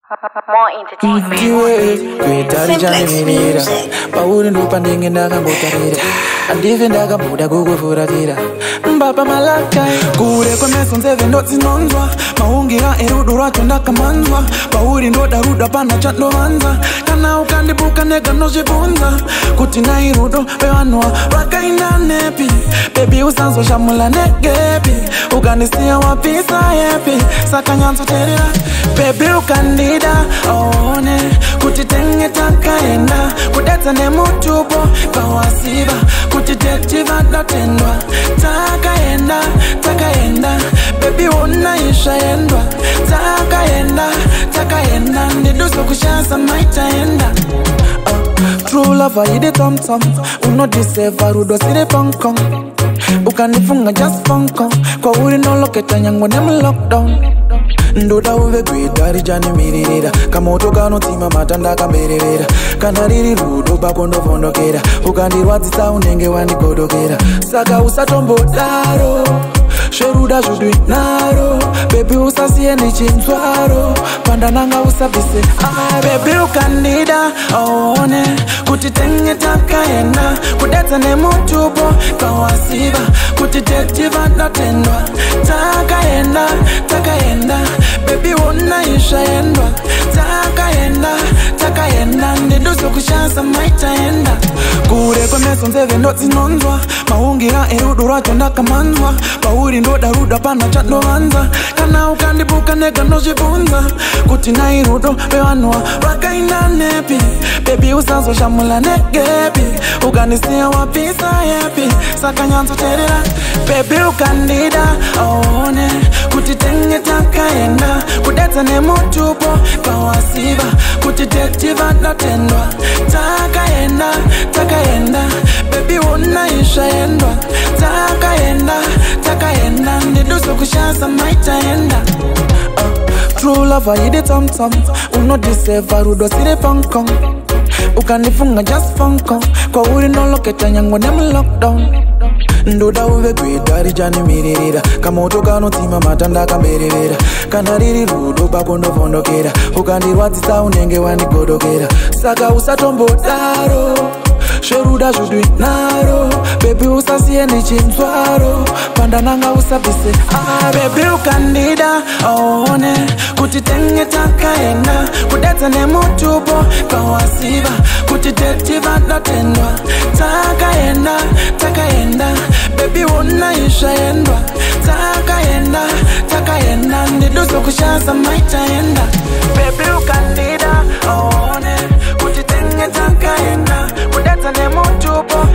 More entertainment. Mbapa malakai kure kwa meso nzeve ndoti nonzwa maungira erudura tonda kamanzwa pauri ndoda ruda pana chando manza kana ukandibuka nega nojibunza kuti na irudo pewanwa wakaina nepi baby usanzo shamula negepi ukanisia wapisa yepi sakanyanzo terera baby ukandida aone kuti tenge Takaenda kudeta ne mutubo kawasiba kuti detiva datendwa Takaenda, Takaenda, baby unaisha endwa Takaenda, ndiduso kushasa maitaenda True lover yidi tom tom uno diseva rudo sire pongkong ukanifunga just pongkong kwa uri no loketa nyango nemu lockdown ndoda uve kwidari jani miririra kama utokano tima matanda kambererera kana riri rudo bakondo vondokera ukandirwadzisa unenge wandigodokera saka usatombodaro sheruda zvidwi naro baby usasiye nechinzwaro pandananga usabvise baby ukandida aone kuti tenge Takaenda kudetsa nemutubo kawasiva kuti detiva datendwa Takaenda baby unaisha endwa Takaenda ndiduso kushasa maitaenda kure kwa meso nzeve ndoti nonzwa maungira erudura tonda kamanzwa pauri ndoda ruda pana chando manza kana ukandibuka nega nojibunza kuti na irudo pewanwa wakaina nepi baby usanzo shamula negepi ukanisia wapisa yepi sakanyanzo terera baby ukandida aone kuti tenge Takaenda kudeta ne mutubo kawasiba kuti detiva datendwa Takaenda baby unaisha endwa Takaenda ndiduso kushasa maitaenda True lover yidi tom tom uno diseva rudo sire pongkong ukanifunga just pongkong kwa uri no loketa nyango nemu lockdown ndoda uve kwidari jani miririra kama utokano tima matanda kambererera kana riri rudo bakondo vondokera ukandirwadzisa unenge wandigodokera saka usatombodaro sheruda zvidwi naro baby usasiye nechinzwaro pandananga usabvise baby ukandida aone kuti tenge Takaenda kudetsa nemutubo kawasiva kuti detiva datendwa Takaenda baby unaisha endwa Takaenda ndiduso kushasa maitaenda baby ukandida aone kuti tenge Takaenda kudetsa nemutubo